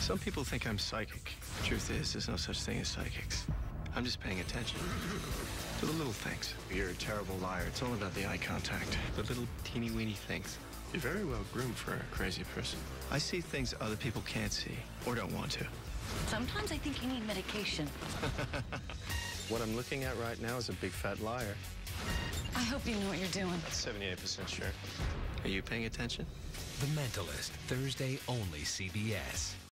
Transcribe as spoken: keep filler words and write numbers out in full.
Some people think I'm psychic. Truth is, there's no such thing as psychics. I'm just paying attention to the little things. You're a terrible liar. It's all about the eye contact. The little teeny-weeny things. You're very well groomed for a crazy person. I see things other people can't see or don't want to. Sometimes I think you need medication. What I'm looking at right now is a big fat liar. I hope you know what you're doing. That's seventy-eight percent sure. Are you paying attention? The Mentalist, Thursday only C B S.